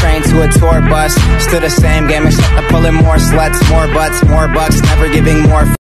train to a tour bus. Still the same game except I'm pulling more sluts, more butts, more bucks, never giving more